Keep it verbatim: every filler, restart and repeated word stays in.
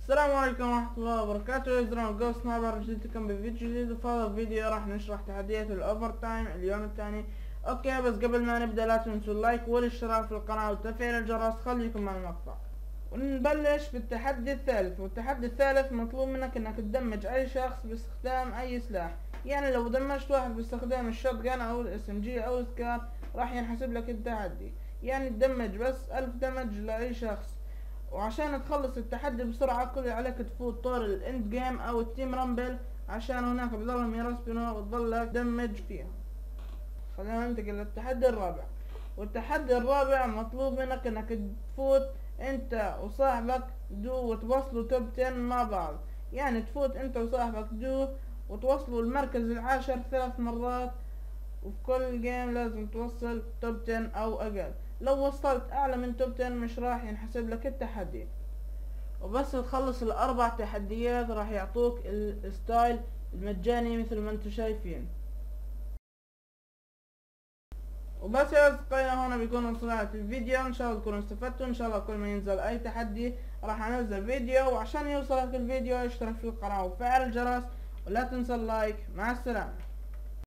السلام عليكم ورحمة الله وبركاته. إزرار جو سنايبر جديدكم بفيديو جديد، وفي هذا الفيديو راح نشرح تحديات الأوفر تايم اليوم الثاني. اوكي، بس قبل ما نبدأ لا تنسوا اللايك والاشتراك في القناة وتفعيل الجرس. خليكم مع المقطع ونبلش بالتحدي الثالث. والتحدي الثالث مطلوب منك انك تدمج اي شخص باستخدام اي سلاح. يعني لو دمجت واحد باستخدام الشوتجان او الاس ام جي او السكار راح ينحسب لك التحدي. يعني تدمج بس الف دمج لاي شخص. وعشان تخلص التحدي بسرعة كل اللي عليك تفوت طور الاند جيم او التيم رامبل، عشان هناك بضلهم يرسبنوا وتضلك تدمج فيهم. خلينا ننتقل للتحدي الرابع. والتحدي الرابع مطلوب منك انك تفوت انت وصاحبك دو وتوصلوا توب عشرة مع بعض. يعني تفوت انت وصاحبك دو وتوصلوا المركز العاشر ثلاث مرات، وفي كل جيم لازم توصل توب عشرة او اقل. لو وصلت اعلى من توب عشرة مش راح ينحسب لك التحدي. وبس تخلص الاربع تحديات راح يعطوك الستايل المجاني مثل ما انتم شايفين. وبس يا اصدقائي، هنا بيكون وصلنا في الفيديو. ان شاء الله تكونوا استفدتوا. ان شاء الله كل ما ينزل اي تحدي راح انزل فيديو، وعشان يوصلك الفيديو اشترك في القناة وفعل الجرس، ولا تنسى اللايك. مع السلامة.